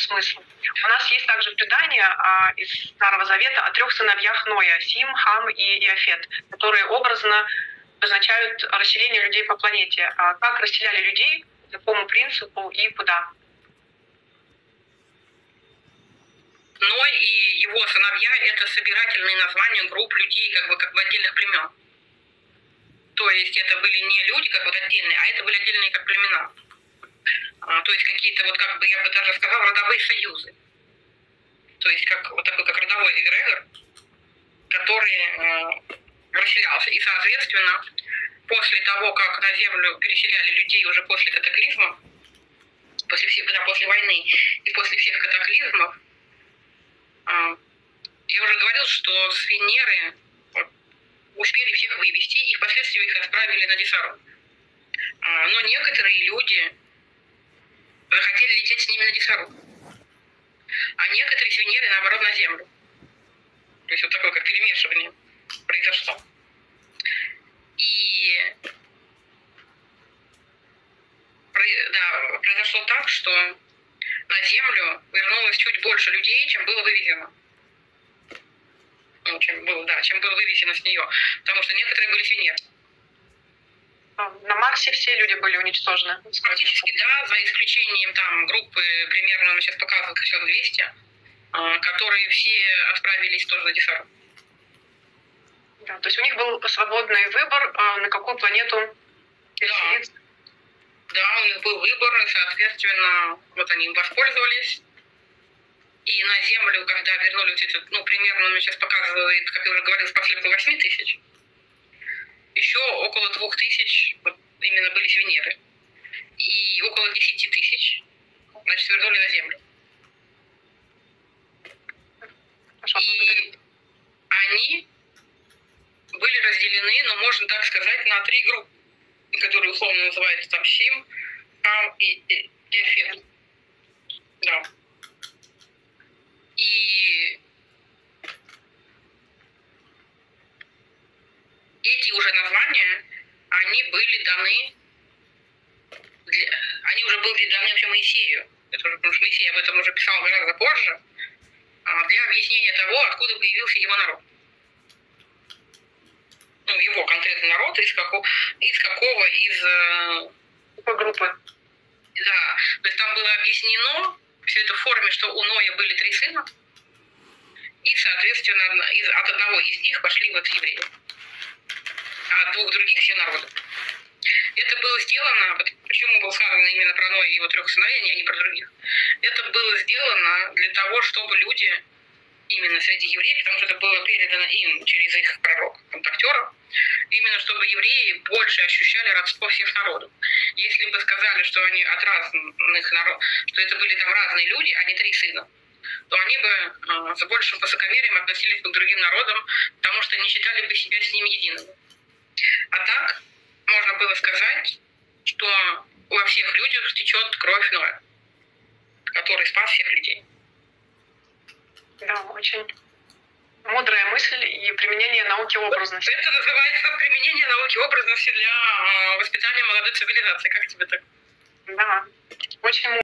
смысл. У нас есть также предание из Старого Завета о 3 сыновьях Ноя — Сим, Хам и Иафет, которые образно обозначают расселение людей по планете. Как расселяли людей, по какому принципу и куда? Ной и его сыновья — это собирательные названия групп людей, как бы отдельных племен. То есть это были не люди как вот отдельные, а это были отдельные как племена. То есть какие-то вот как бы, я бы даже сказала, родовые союзы. То есть как вот такой как родовой эгрегор, который расселялся. И, соответственно, после того, как на Землю переселяли людей уже после катаклизма, после войны и после всех катаклизмов, я уже говорил, что с Венеры успели всех вывести, и впоследствии их отправили на Десару. Но некоторые люди захотели лететь с ними на Десару, а некоторые с Венеры, наоборот, на Землю. То есть вот такое как перемешивание произошло. И произошло так, что на Землю вернулось чуть больше людей, чем было вывезено. Чем было вывезено с нее. Потому что некоторые были с Венеры. На Марсе все люди были уничтожены? Практически да, за исключением там группы, примерно, сейчас показывают, еще 200, которые все отправились тоже на Десару. Да, то есть у них был свободный выбор, на какую планету переселиться? Да, у них был выбор, и, соответственно, вот они им воспользовались. И на Землю, когда вернули примерно, он мне сейчас показывает, как я уже говорил, спасли около 8 тысяч, еще около 2000 вот, именно были с Венеры. И около 10 тысяч, значит, вернули на Землю. И они были разделены, ну, можно так сказать, на 3 группы, которые условно называются там Сим, Хам и Иафет. Да. И эти уже названия, они были даны, они уже были даны вообще Моисею. Это уже, потому что Моисей об этом уже писал гораздо позже, для объяснения того, откуда появился его народ. Ну, его конкретный народ, из какой группы. Да, то есть там было объяснено все это в форме, что у Ноя были 3 сына, и, соответственно, от одного из них пошли вот евреи, а от 2 других все народы. Это было сделано, почему было сказано именно про Ноя и его 3 сыновей, а не про других. Это было сделано для того, чтобы люди, именно среди евреев, потому что это было передано им через их пророков, контактеров, именно чтобы евреи больше ощущали родство всех народов. Если бы сказали, что они от разных народов, что это были там разные люди, а не 3 сына, то они бы с большим высокомерием относились бы к другим народам, потому что не считали бы себя с ними едиными. А так можно было сказать, что во всех людях течет кровь Ноя, который спас всех людей. Да, очень мудрая мысль и применение науки образности. Это называется применение науки образности для воспитания молодой цивилизации. Как тебе так? Да, очень